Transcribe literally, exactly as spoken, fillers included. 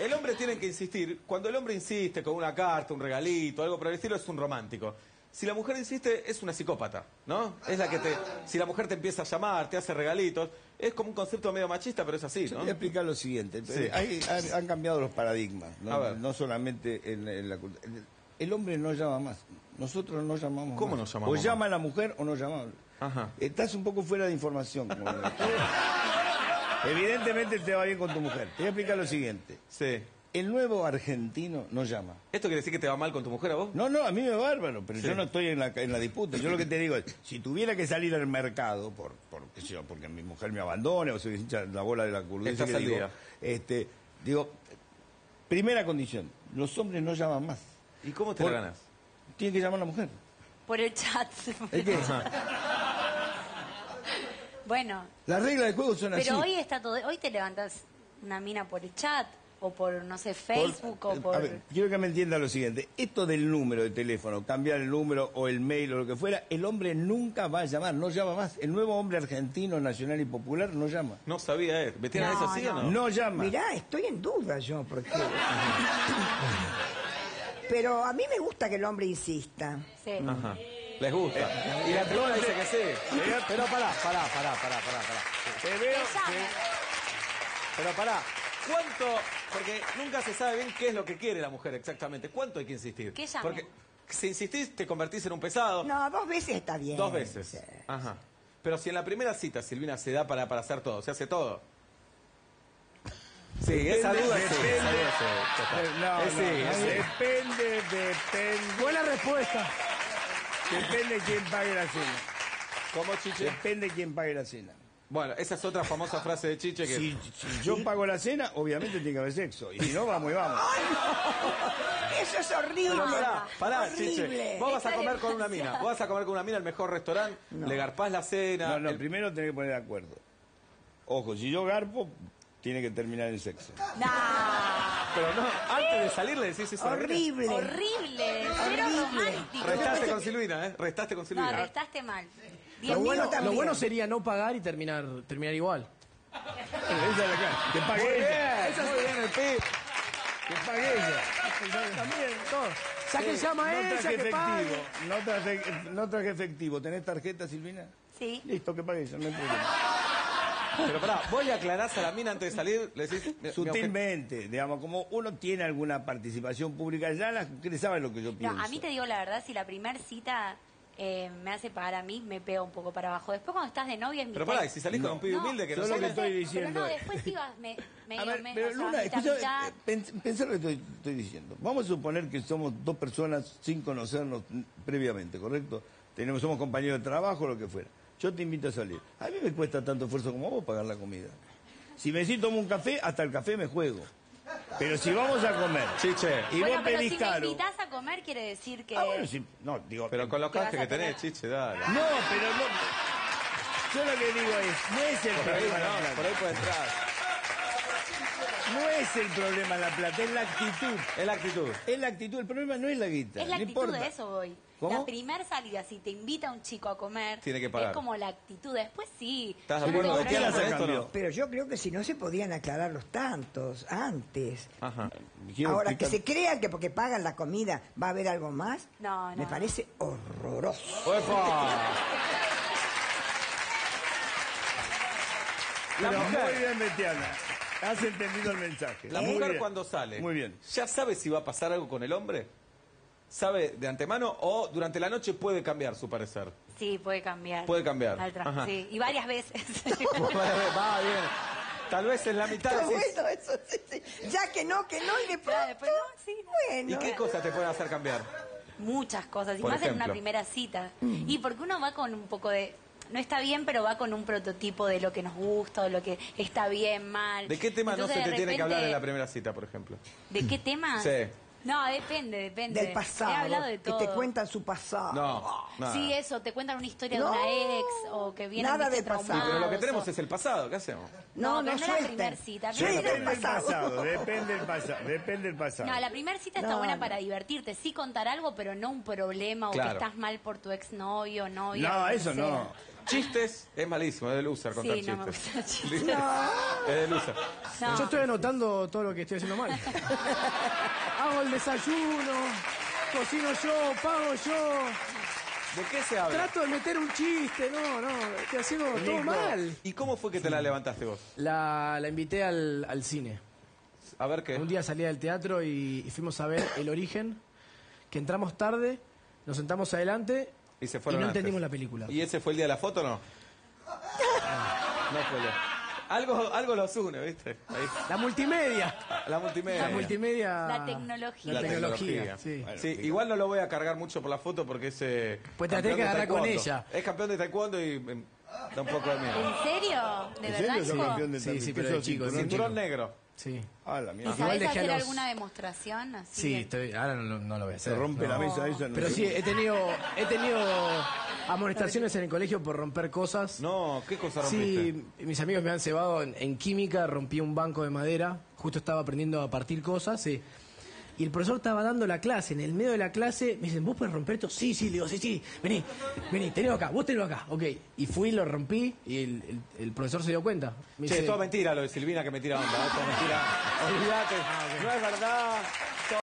el hombre tiene que insistir. Cuando el hombre insiste con una carta, un regalito, algo por el estilo, es un romántico. Si la mujer insiste, es una psicópata, ¿no? Es la que te... Si la mujer te empieza a llamar, te hace regalitos, es como un concepto medio machista, pero es así, ¿no? Yo voy a explicar lo siguiente. Sí. Hay, han, han cambiado los paradigmas, ¿no? No solamente en, en la cultura. El hombre no llama más. Nosotros no llamamos ¿Cómo más. no llamamos O llama a la mujer o no llama. Ajá. Estás un poco fuera de información. Como Evidentemente te va bien con tu mujer. Te voy a explicar lo siguiente. Sí. El nuevo argentino no llama. ¿Esto quiere decir que te va mal con tu mujer a vos? No, no, a mí me va bárbaro, pero Sí. yo no estoy en la, en la disputa. Yo lo que te digo es, si tuviera que salir al mercado, por, por qué sé yo, porque mi mujer me abandone, o se me hincha la bola de la curva, Estás que al digo, día. este, digo, primera condición, los hombres no llaman más. ¿Y cómo te Por- la ganas? Tiene que llamar a la mujer. Por el chat. ¿Es que? Bueno, Las reglas del juego son así. pero hoy está todo. Hoy te levantas una mina por el chat o por, no sé, Facebook Por- o por. A ver, quiero que me entienda lo siguiente. Esto del número de teléfono, cambiar el número o el mail o lo que fuera, el hombre nunca va a llamar, no llama más. El nuevo hombre argentino, nacional y popular no llama. No sabía, ¿eh? ¿Betina, No, eso sí o no. no? No llama. Mirá, estoy en duda yo, porque... Pero a mí me gusta que el hombre insista. Sí. Ajá. Les gusta. Y la tribuna dice que sí. Pero pará, pará, pará, pará, pará, pará. Te veo. Que llame. Pero pará. ¿Cuánto? Porque nunca se sabe bien qué es lo que quiere la mujer exactamente. ¿Cuánto hay que insistir? Que llame. Porque si insistís te convertís en un pesado. No, dos veces está bien. Dos veces. Sí. Ajá. Pero si en la primera cita, Silvina, se da para, para hacer todo, se hace todo. Sí, esa Depende, duda sí. Esa depende. duda sí. Ya está. Eh, No, Eh, sí, no, es sí. depende, depende. Buena respuesta. Depende quién pague la cena. ¿Cómo, Chiche? Depende quién pague la cena. Bueno, esa es otra famosa frase de Chiche que... Si, si yo pago la cena, obviamente tiene que haber sexo. Y si no, vamos y vamos. Eso es horrible. Pero pará, pará, Horrible. Chiche. Vos vas a Está comer con una demasiado. mina. Vos vas a comer con una mina al mejor restaurante, le garpás la cena. No, no, el- primero tenés que poner de acuerdo. Ojo, si yo garpo, tiene que terminar el sexo. No. Pero no, antes de salir le decís eso. a la mina. Horrible. Horrible. Cero romántico. Restaste con Silvina, ¿eh? Restaste con No, Silvina. restaste mal. Lo Diez bueno, minutos. lo bueno sería no pagar y terminar, terminar igual. Esa es la cara. Que pague Muy ella. bien, muy bien el pip. Que pague ella. También, todo. Ya que llama no ella, traje que pague. efectivo. No traje, no traje efectivo. ¿Tenés tarjeta, Silvina? Sí. Listo, que pague ella, no hay problema. Pero pará, vos le aclarás a la mina antes de salir, le decís... mi- mi obje- Sutilmente, digamos, como uno tiene alguna participación pública, ya las mujeres saben lo que yo pienso. No, a mí te digo la verdad, si la primer cita eh, me hace pagar a mí, me pega un poco para abajo. Después cuando estás de novia es mi Pero pará, type. y si salís con un pibe humilde que no yo lo sabe... que estoy Pero diciendo no, es- después sí vas, me, me, A ver, me- pero o sea, Luna, mitad, escucha, mitad. eh, pens- pensá lo que estoy, estoy diciendo. Vamos a suponer que somos dos personas sin conocernos mm, previamente, ¿correcto? Tenemos, somos compañeros de trabajo, lo que fuera. Yo te invito a salir. A mí me cuesta tanto esfuerzo como a vos pagar la comida. Si me si tomo un café, hasta el café me juego. Pero si vamos a comer Chiche. y Bueno, vos pero pedís si me caro... invitas a comer quiere decir que... Ah, bueno, sí, no, digo... Pero con los ¿Qué vas canjes a que tenés, tener? Chiche, dale. No, pero no... Yo lo que digo es, no es el Por ahí, problema la no, plata. por ahí puede entrar. No es el problema la plata, es la actitud. Es la actitud. Es la actitud, el problema no es la guita. Es la no actitud importa. de eso voy. ¿Cómo? La primer salida, si te invita un chico a comer, Tiene que pagar. es como la actitud. Después sí. ¿Estás de yo no acuerdo, tengo Betina, problema. con esto o no? Cambio. Pero yo creo que si no se podían aclarar los tantos antes. Ajá. Quiero Ahora, explicar- que se crean que porque pagan la comida va a haber algo más, No, no. me parece horroroso. ¡Opa! La Pero mujer, muy bien, Betiana. Has entendido el mensaje. la Muy mujer bien. cuando sale, Muy bien. ¿ya sabe si va a pasar algo con el hombre? ¿Sabe de antemano o durante la noche puede cambiar su parecer? Sí, puede cambiar. Puede cambiar. Al tra- Ajá. sí, y varias veces. Va bien. Tal vez en la mitad Está decís, bueno eso, sí, sí. Ya que no, que no, y después, Ya, después no, sí. bueno. ¿y qué cosas te pueden hacer cambiar? Muchas cosas, y Por más en ejemplo. una primera cita. Y porque uno va con un poco de... No está bien, pero va con un prototipo de lo que nos gusta, o lo que está bien, mal. ¿De qué tema Entonces, no se te de tiene que repente- hablar en la primera cita, por ejemplo? ¿De qué tema? Sí. No, depende, depende. Del pasado, He hablado de que todo. te cuentan su pasado. No, nada. Sí, eso, te cuentan una historia No, de una ex, o que vienen nada viste, de pasado. traumados, Pero lo que tenemos o- es el pasado, ¿qué hacemos? No, No, pero no no la suelten. primer cita. Sí, Primera- Depende del pasado. pasado, depende del pasado, depende del pasado. No, la primera cita está No, buena no. para divertirte, sí contar algo, pero no un problema o Claro. que estás mal por tu exnovio, novia. No, o lo que eso sea. no. Chistes es malísimo, es de loser contar Sí, no me chistes. gusta chistes. ¿Viste? Es de loser. No. Yo estoy anotando todo lo que estoy haciendo mal. Hago el desayuno, cocino yo, pago yo. ¿De qué se habla? Trato de meter un chiste, no, no, estoy haciendo todo mal. ¿Y cómo fue que te la levantaste vos? La, la invité al, al cine. A ver qué. Un día salía del teatro y, y fuimos a ver El Origen, que entramos tarde, nos sentamos adelante Y se y fueron no antes. entendimos la película. ¿Y ese fue el día de la foto o no? No fue el día. Algo, algo los une, ¿viste? Ahí. La multimedia. La multimedia. La multimedia. La tecnología. La La tecnología, tecnología. sí. Bueno, Sí, pero- igual no lo voy a cargar mucho por la foto porque es eh, Pues te la campeón tenés que de agarrar con taekwondo. ella. Es campeón de taekwondo y em, da un poco de miedo. ¿En serio? ¿De ¿En verdad, serio sos Nico? campeón de Sí, taekwondo? sí, ¿Qué pero de sos, chico, cinturón? sí. Cinturón negro. Sí. Ah, la ¿Y mierda. Igual sabés dejé a hacer los- alguna demostración? Así Sí, de- estoy, ahora no, no lo voy a hacer. Se rompe no. la mesa esa. no Pero sé sí, cómo. he tenido, he tenido amonestaciones en el colegio por romper cosas. No, ¿qué cosa rompiste? Sí, mis amigos me han cebado en, en química, rompí un banco de madera, justo estaba aprendiendo a partir cosas, sí. Y el profesor estaba dando la clase, en el medio de la clase, me dicen, ¿vos podés romper esto? Sí, sí, le digo, sí, sí, vení, vení, tenelo acá, vos tenelo acá, ok. Y fui, lo rompí y el, el- el profesor se dio cuenta. Me Che, dice, es toda mentira lo de Silvina que me tira onda, es toda mentira. Olvídate, no es verdad.